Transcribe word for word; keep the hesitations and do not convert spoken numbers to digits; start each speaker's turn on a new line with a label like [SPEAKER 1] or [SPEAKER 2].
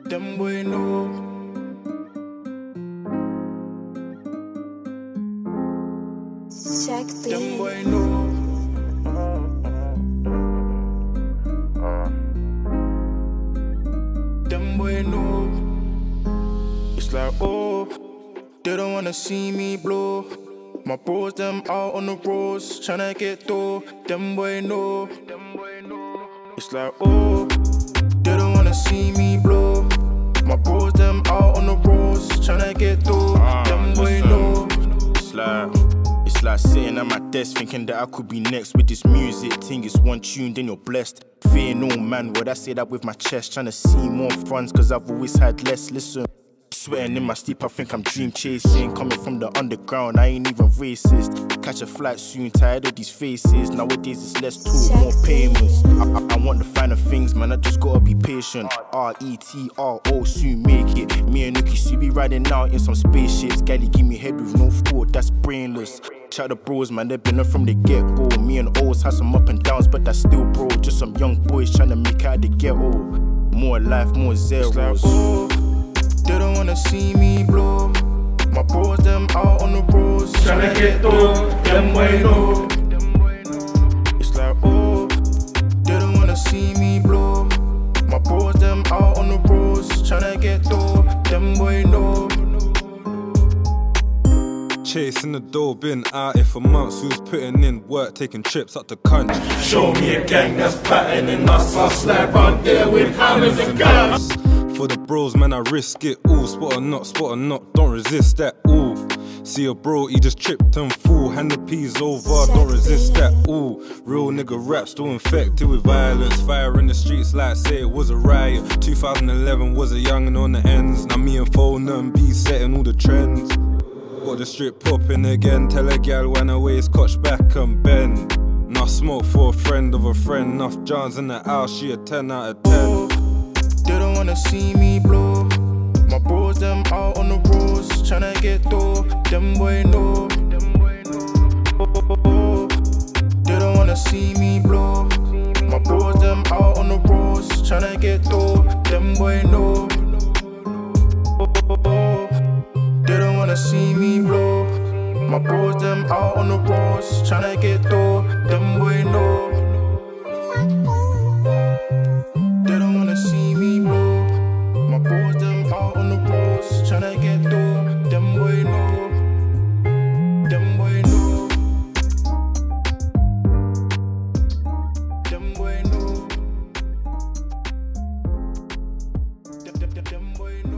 [SPEAKER 1] Them boy know.
[SPEAKER 2] Check
[SPEAKER 1] Them boy know. Them boy know. It's like, oh, they don't wanna see me blow. My bros, them out on the roads, tryna get through. Them boy know. It's like, oh, they don't wanna see me blow. My bros, them out on the roads, tryna get through.
[SPEAKER 3] Uh,
[SPEAKER 1] them boy
[SPEAKER 3] listen,
[SPEAKER 1] know.
[SPEAKER 3] It's like, it's like sitting at my desk thinking that I could be next with this music thing. It's one tune, then you're blessed. Fear no man, would I say that with my chest? Tryna see more fronts, cause I've always had less. Listen, sweating in my sleep, I think I'm dream chasing. Coming from the underground, I ain't even racist. Catch a flight soon, tired of these faces. Nowadays it's less talk, more payments. I, I, I want the finer things, man, I just gotta be patient. R E T R O, soon make it. Me and Nuki should be riding out in some spaceships. Gally give me head with no thought, that's brainless. Shout the bros, man, they've been up from the get-go. Me and O's had some up and downs, but that's still bro. Just some young boys trying to make out the ghetto. More life, more zeros.
[SPEAKER 1] Like, oh, they don't wanna see me blow. My bros, them out on the roads, tryna get through. Them boy know. It's like, oh, they don't wanna see me blow. My bros, them out on the roads, tryna get through. Them boy know.
[SPEAKER 4] Chasing the dough, been out here for months. Who's putting in work, taking trips up the country?
[SPEAKER 5] Show me a gang that's patterning us. I'll slap on there with hammers and guns.
[SPEAKER 4] For the bros, man, I risk it all. Spot or not, spot or not, don't resist that, ooh. See a bro, he just tripped and fool. Hand the peas over, don't resist that, ooh. Real nigga rap, still infected with violence. Fire in the streets like say it was a riot. two thousand eleven was a youngin' on the ends. Now me and Phone and B setting all the trends. Got the strip popping again. Tell a gal when her waist coach back and bend. Now smoke for a friend of a friend. Enough Johns in the house, she a ten out of ten.
[SPEAKER 1] They don't wanna see me blow. My bros, them out on the roads, tryna get through. Them boy know. They don't wanna see me blow. My bros, them out on the roads, tryna get through. Them boy know. They don't wanna see me blow. My bros, them out on the roads, tryna get through. Them boy know. They don't wanna see me blow. My bros, them out on the roads, tryna get through. Them boy know. Them boy know. Them boy know. Them, them, them boy know.